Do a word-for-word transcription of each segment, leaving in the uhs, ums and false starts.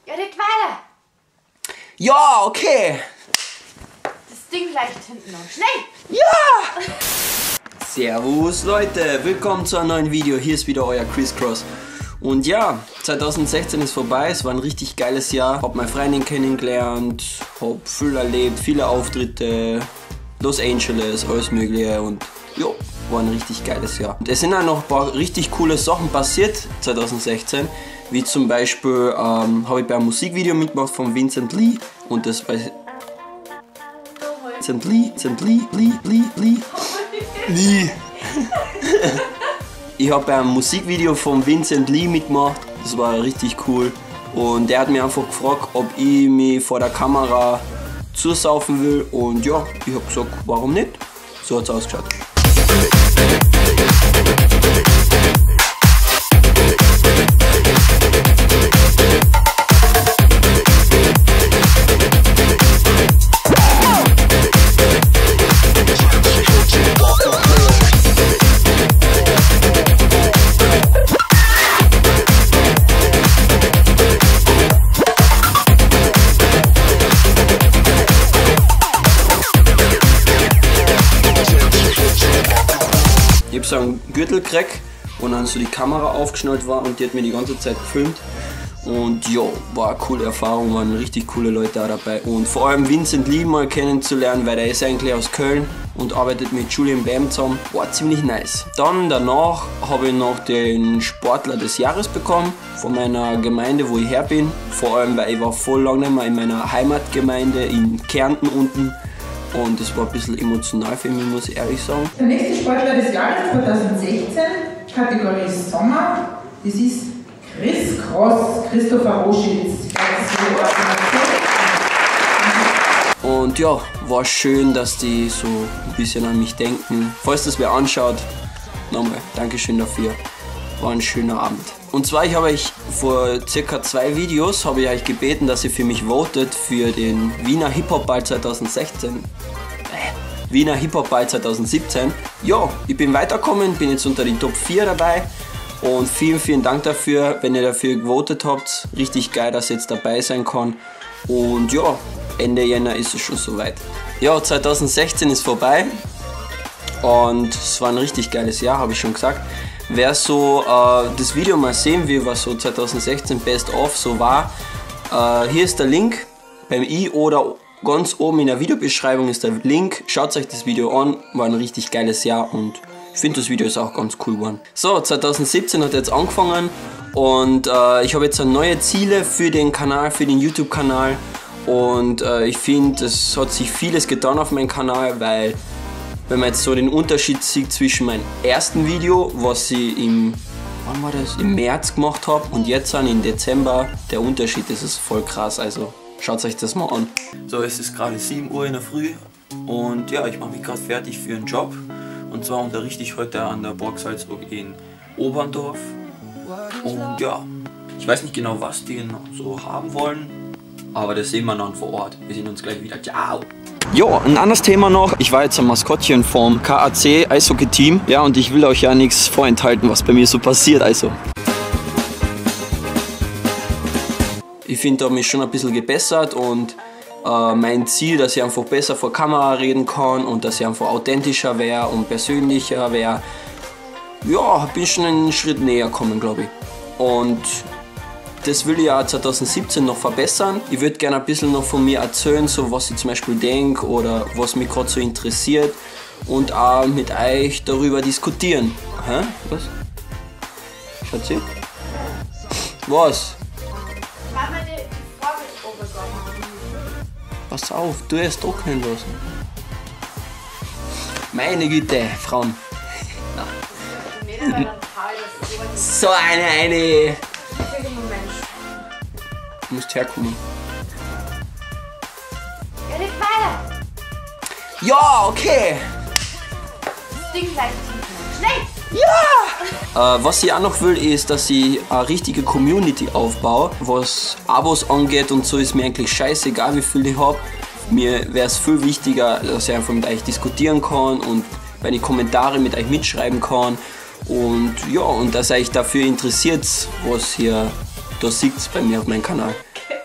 Ja, red weiter. Ja, okay. Das Ding leicht hinten noch. Schnell! Ja! Servus Leute, willkommen zu einem neuen Video. Hier ist wieder euer Chris Cross. Und ja, zwanzig sechzehn ist vorbei, es war ein richtig geiles Jahr. Hab meine Freundin kennengelernt, hab viel erlebt, viele Auftritte, Los Angeles, alles mögliche und jo, war ein richtig geiles Jahr. Und es sind auch noch ein paar richtig coole Sachen passiert zwanzig sechzehn, wie zum Beispiel ähm, habe ich bei einem Musikvideo mitgemacht von Vincent Lee und das bei Vincent Lee, Vincent Lee, Lee, Lee, Lee, Lee. Ich habe beim Musikvideo von Vincent Lee mitgemacht, das war richtig cool. Und der hat mir einfach gefragt, ob ich mich vor der Kamera zusaufen will. Und ja, ich habe gesagt, warum nicht? So hat es ausgeschaut. Ich habe so einen Gürtel gekriegt, wo dann so die Kamera aufgeschnallt war und die hat mir die ganze Zeit gefilmt. Und ja, war eine coole Erfahrung, waren richtig coole Leute da dabei. Und vor allem Vincent Lee mal kennenzulernen, weil der ist eigentlich aus Köln und arbeitet mit Julian Bam zusammen. War ziemlich nice. Dann danach habe ich noch den Sportler des Jahres bekommen von meiner Gemeinde, wo ich her bin. Vor allem, weil ich war voll lange nicht mehr in meiner Heimatgemeinde in Kärnten unten. Und das war ein bisschen emotional für mich, muss ich ehrlich sagen. Der nächste Sportler des Jahres zwanzig sechzehn, Kategorie Sommer, das ist Chris Cross, Christopher Roschitz. Und ja, war schön, dass die so ein bisschen an mich denken. Falls das wer anschaut, nochmal Dankeschön dafür. War ein schöner Abend. Und zwar, ich habe euch vor circa zwei Videos habe ich euch gebeten, dass ihr für mich votet für den Wiener Hip-Hop-Ball zwanzig sechzehn. Äh, Wiener Hip-Hop-Ball zwanzig siebzehn. Ja, ich bin weitergekommen, bin jetzt unter die Top vier dabei. Und vielen, vielen Dank dafür, wenn ihr dafür gewotet habt. Richtig geil, dass ich jetzt dabei sein kann. Und ja, Ende Jänner ist es schon soweit. Ja, zwanzig sechzehn ist vorbei. Und es war ein richtig geiles Jahr, habe ich schon gesagt. Wer so äh, das Video mal sehen will, was so zwanzig sechzehn Best of so war, äh, hier ist der Link beim i oder ganz oben in der Videobeschreibung ist der Link. Schaut euch das Video an, war ein richtig geiles Jahr und ich finde das Video ist auch ganz cool geworden. So, zwanzig siebzehn hat jetzt angefangen und äh, ich habe jetzt neue Ziele für den Kanal, für den YouTube-Kanal und äh, ich finde, es hat sich vieles getan auf meinem Kanal, weil wenn man jetzt so den Unterschied sieht zwischen meinem ersten Video, was ich im, wann war das? Im März gemacht habe und jetzt dann im Dezember, der Unterschied, das ist voll krass, also schaut euch das mal an. So, es ist gerade sieben Uhr in der Früh und ja, ich mache mich gerade fertig für einen Job und zwar unterrichte ich heute an der Burg Salzburg in Oberndorf und ja, ich weiß nicht genau, was die noch so haben wollen, aber das sehen wir dann vor Ort. Wir sehen uns gleich wieder. Ciao! Jo, ein anderes Thema noch. Ich war jetzt ein Maskottchen vom K A C Eishockey-Team. Ja, und ich will euch ja nichts vorenthalten, was bei mir so passiert. Also. Ich finde, da habe mich schon ein bisschen gebessert und äh, mein Ziel, dass ich einfach besser vor Kamera reden kann und dass ich einfach authentischer wäre und persönlicher wäre. Ja, bin schon einen Schritt näher gekommen, glaube ich. Und das will ich ja zwanzig siebzehn noch verbessern. Ich würde gerne ein bisschen noch von mir erzählen, so was ich zum Beispiel denke oder was mich gerade so interessiert und auch mit euch darüber diskutieren. Hä? Was? Schatzi? Was? Pass auf, du es trocknen lassen. Meine Güte, Frauen. So eine, eine. Du musst herkommen. Ja, red weiter. Ja, okay. Das Ding leicht hinten noch. Schnell! Ja! Äh, was ich auch noch will, ist, dass ich eine richtige Community aufbaue. Was Abos angeht und so ist mir eigentlich scheißegal, wie viel ich habe. Mir wäre es viel wichtiger, dass ich einfach mit euch diskutieren kann und bei den Kommentaren mit euch mitschreiben kann. Und ja, und dass ihr euch dafür interessiert, was ihr da seht bei mir auf meinem Kanal.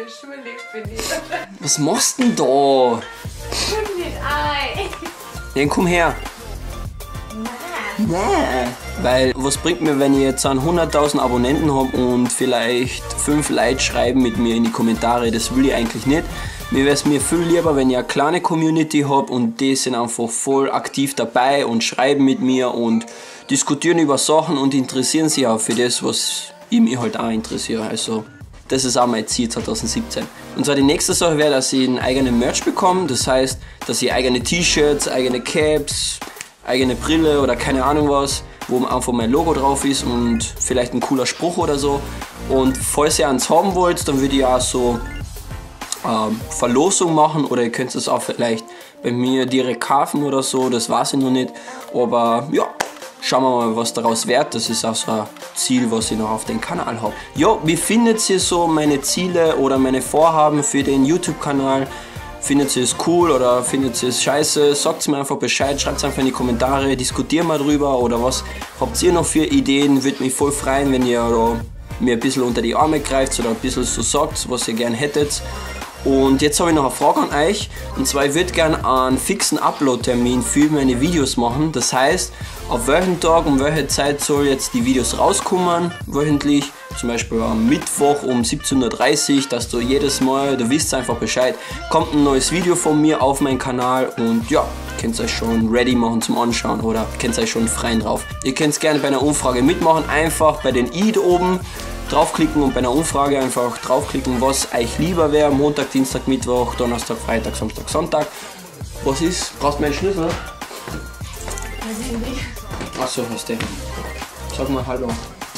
Entschuldigt bin ich. Was machst denn da? Komm nicht ein. Ja, komm her. Nein. Nein. Weil, was bringt mir, wenn ich jetzt an hunderttausend Abonnenten habe und vielleicht fünf Leute schreiben mit mir in die Kommentare, das will ich eigentlich nicht. Mir wäre es mir viel lieber, wenn ich eine kleine Community habe und die sind einfach voll aktiv dabei und schreiben mit mir und diskutieren über Sachen und interessieren sich auch für das, was ich mich halt auch interessiere. Also, das ist auch mein Ziel zwanzig siebzehn. Und zwar die nächste Sache wäre, dass ich einen eigenen Merch bekomme. Das heißt, dass ich eigene T-Shirts, eigene Caps, eigene Brille oder keine Ahnung was, wo einfach mein Logo drauf ist und vielleicht ein cooler Spruch oder so. Und falls ihr eins haben wollt, dann würde ich auch so ähm, Verlosung machen oder ihr könnt es auch vielleicht bei mir direkt kaufen oder so, das weiß ich noch nicht. Aber ja, schauen wir mal, was daraus wird. Das ist auch so ein Ziel, was ich noch auf dem Kanal habe. Ja, wie findet ihr so meine Ziele oder meine Vorhaben für den YouTube-Kanal? Findet ihr es cool oder findet ihr es scheiße? Sagt mir einfach Bescheid, schreibt es einfach in die Kommentare, diskutieren wir drüber oder was habt ihr noch für Ideen? Würde mich voll freuen, wenn ihr da mir ein bisschen unter die Arme greift oder ein bisschen so sagt, was ihr gern hättet. Und jetzt habe ich noch eine Frage an euch, und zwar ich würde gerne einen fixen Upload-Termin für meine Videos machen. Das heißt, auf welchen Tag, um welche Zeit soll jetzt die Videos rauskommen, wöchentlich, zum Beispiel am Mittwoch um siebzehn Uhr dreißig, dass du jedes Mal, du wisst einfach Bescheid, kommt ein neues Video von mir auf meinen Kanal und ja, könnt ihr euch schon ready machen zum Anschauen oder könnt ihr euch schon freien drauf. Ihr könnt es gerne bei einer Umfrage mitmachen, einfach bei den i oben draufklicken und bei einer Umfrage einfach draufklicken, was euch lieber wäre. Montag, Dienstag, Mittwoch, Donnerstag, Freitag, Samstag, Sonntag. Was ist? Brauchst du meinen Schlüssel? Weiß ich nicht. Achso, hast du. Sag mal Hallo.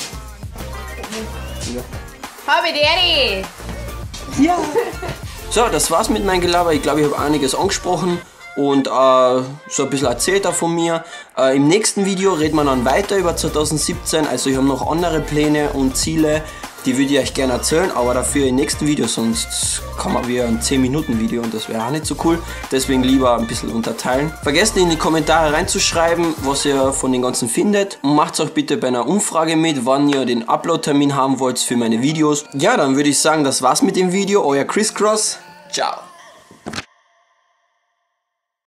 Ja. Habe Daddy! Ja! So, das war's mit meinem Gelaber. Ich glaube, ich habe einiges angesprochen und äh, so ein bisschen erzählt auch von mir. Äh, Im nächsten Video reden wir dann weiter über zwanzig siebzehn. Also ich habe noch andere Pläne und Ziele, die würde ich euch gerne erzählen, aber dafür im nächsten Video, sonst kann man wieder ein zehn Minuten Video und das wäre auch nicht so cool. Deswegen lieber ein bisschen unterteilen. Vergesst nicht in die Kommentare reinzuschreiben, was ihr von den ganzen findet. Und macht auch bitte bei einer Umfrage mit, wann ihr den Upload-Termin haben wollt für meine Videos. Ja, dann würde ich sagen, das war's mit dem Video. Euer Chris Cross. Ciao.